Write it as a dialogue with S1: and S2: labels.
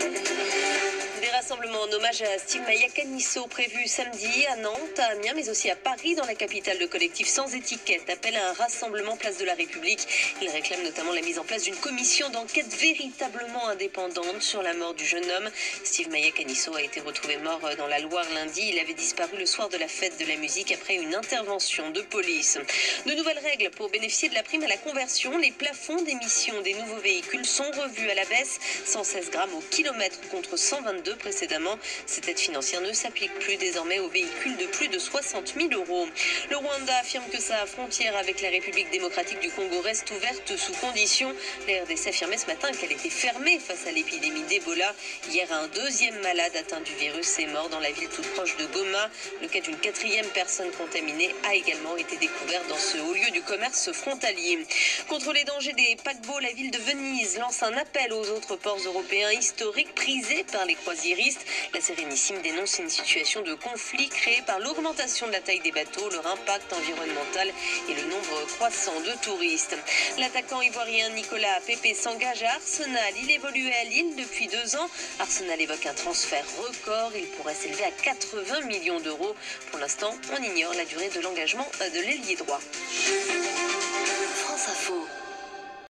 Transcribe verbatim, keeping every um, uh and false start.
S1: Des rassemblements en hommage à Steve Mayakanisso prévus samedi à Nantes, à Amiens, mais aussi à Paris, dans la capitale. Le collectif Sans Étiquette appelle à un rassemblement place de la République. Il réclame notamment la mise en place d'une commission d'enquête véritablement indépendante sur la mort du jeune homme. Steve Mayakanisso a été retrouvé mort dans la Loire lundi. Il avait disparu le soir de la fête de la musique après une intervention de police. De nouvelles règles pour bénéficier de la prime à la conversion. Les plafonds d'émission des nouveaux véhicules sont revus à la baisse. cent seize grammes au kilomètre contre cent vingt-deux précédemment. Cette aide financière ne s'applique plus désormais aux véhicules de plus de soixante mille euros. Le Rwanda affirme que sa frontière avec la République démocratique du Congo reste ouverte sous condition. La R D C affirmait ce matin qu'elle était fermée face à l'épidémie d'Ebola. Hier, un deuxième malade atteint du virus est mort dans la ville toute proche de Goma. Le cas d'une quatrième personne contaminée a également été découvert dans ce haut lieu du commerce frontalier. Contre les dangers des paquebots, la ville de Venise lance un appel aux autres ports européens historiques prisés par les croisiéristes. La Sérénissime dénonce une situation de conflit créée par l'augmentation de la taille des bateaux, leur impact environnemental et le nombre croissant de touristes. L'attaquant ivoirien Nicolas Pepe s'engage à Arsenal. Il évoluait à Lille depuis deux ans. Arsenal évoque un transfert record. Il pourrait s'élever à quatre-vingts millions d'euros. Pour l'instant, on ignore la durée de l'engagement de l'ailier droit. France Info.